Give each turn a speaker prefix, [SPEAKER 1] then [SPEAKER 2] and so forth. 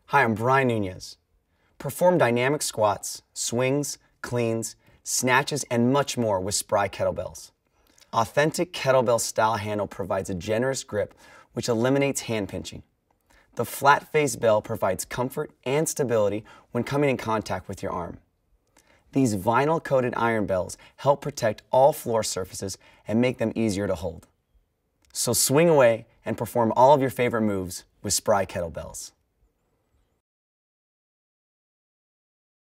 [SPEAKER 1] Hi, I'm Brian Nunez. Perform dynamic squats, swings, cleans, snatches, and much more with Spry kettlebells. Authentic kettlebell style handle provides a generous grip which eliminates hand pinching. The flat face bell provides comfort and stability when coming in contact with your arm. These vinyl coated iron bells help protect all floor surfaces and make them easier to hold. So swing away and perform all of your favorite moves with Spry kettlebells.